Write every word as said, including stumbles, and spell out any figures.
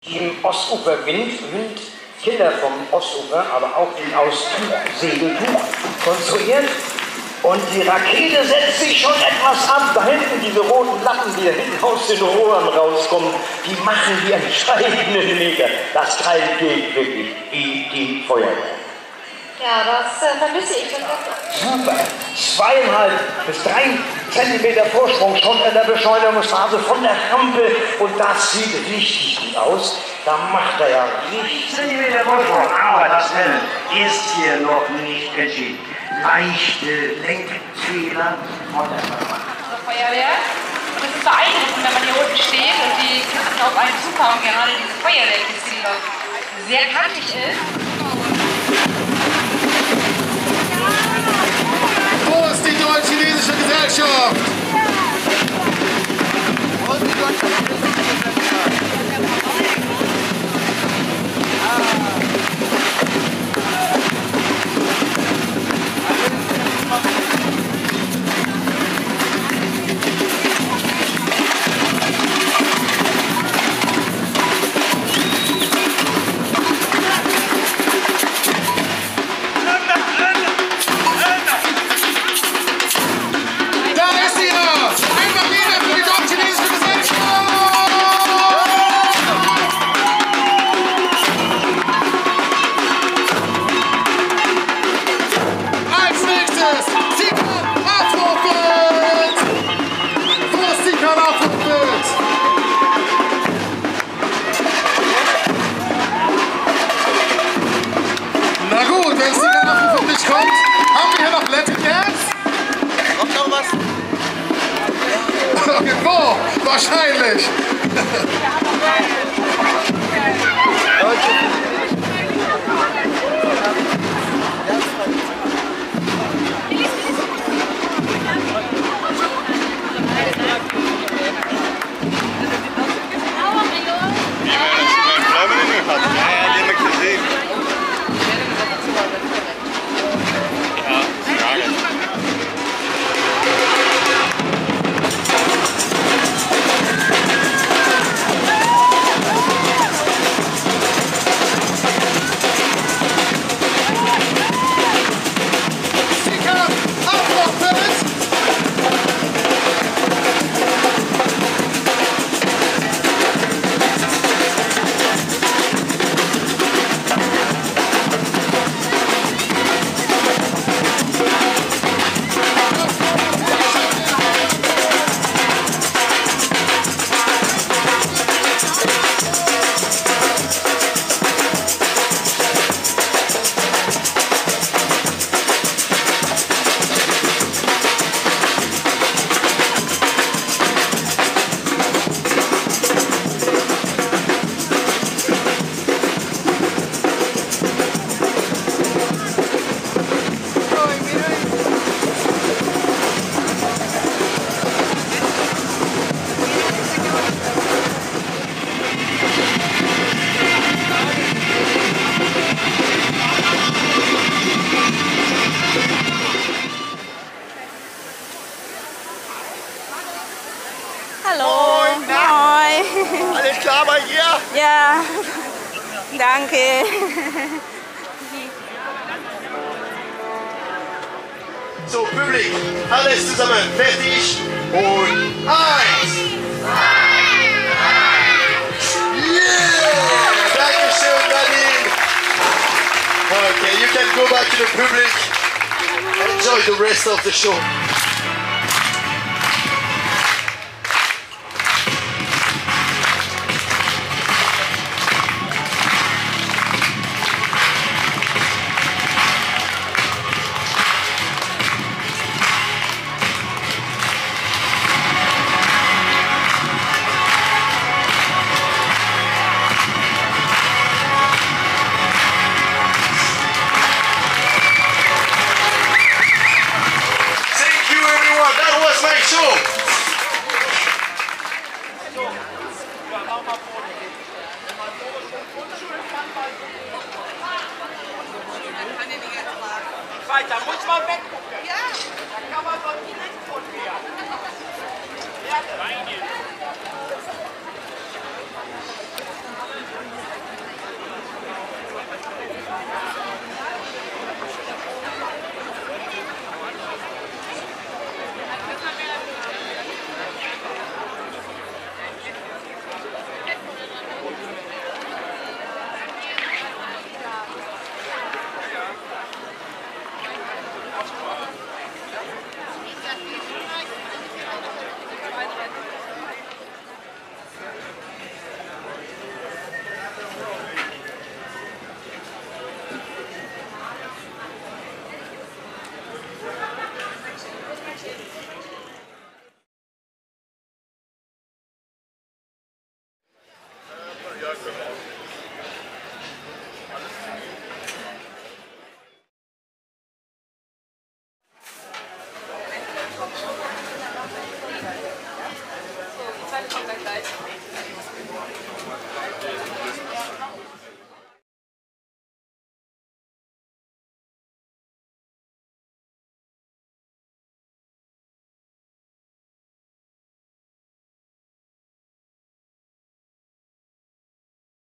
Im Ostuferwind, Windkiller vom Ostufer, aber auch in aus Segeltuch konstruiert. Und die Rakete setzt sich schon etwas ab. Da hinten diese roten Lappen, die da hinten aus den Rohren rauskommen, die machen die entscheidenden Meter. Das Teil geht wirklich wie die Feuerwehr. Ja, das äh, vermisse ich. Super. Zweieinhalb bis drei Zentimeter Vorsprung schon in der Beschleunigungsphase von der Rampe. Und das sieht richtig gut aus. Da macht er ja richtig Zentimeter Vorsprung. Aber das Rennen ist hier noch nicht entschieden. Leichte Lenkfehler von der Feuerwehr. Und es ist beeindruckend, wenn man hier unten steht und die Kisten auf einen zukommen. Gerade diese Feuerwehrkiste, die noch sehr kantig ist. Wo ist die deutsch-chinesische Gesellschaft? Und die deutsch-chinesische Gesellschaft. Wo? Wahrscheinlich. Hallo. Moin. Moin. Alles klar bei dir? Ja, danke. So, Publik, alles zusammen, fertig und eins. Yeah! Dankeschön, Nadine. Okay, you can go back to the public and enjoy the rest of the show. Da muss man weggucken. Ja. Da kann man doch direkt von mir. Ja.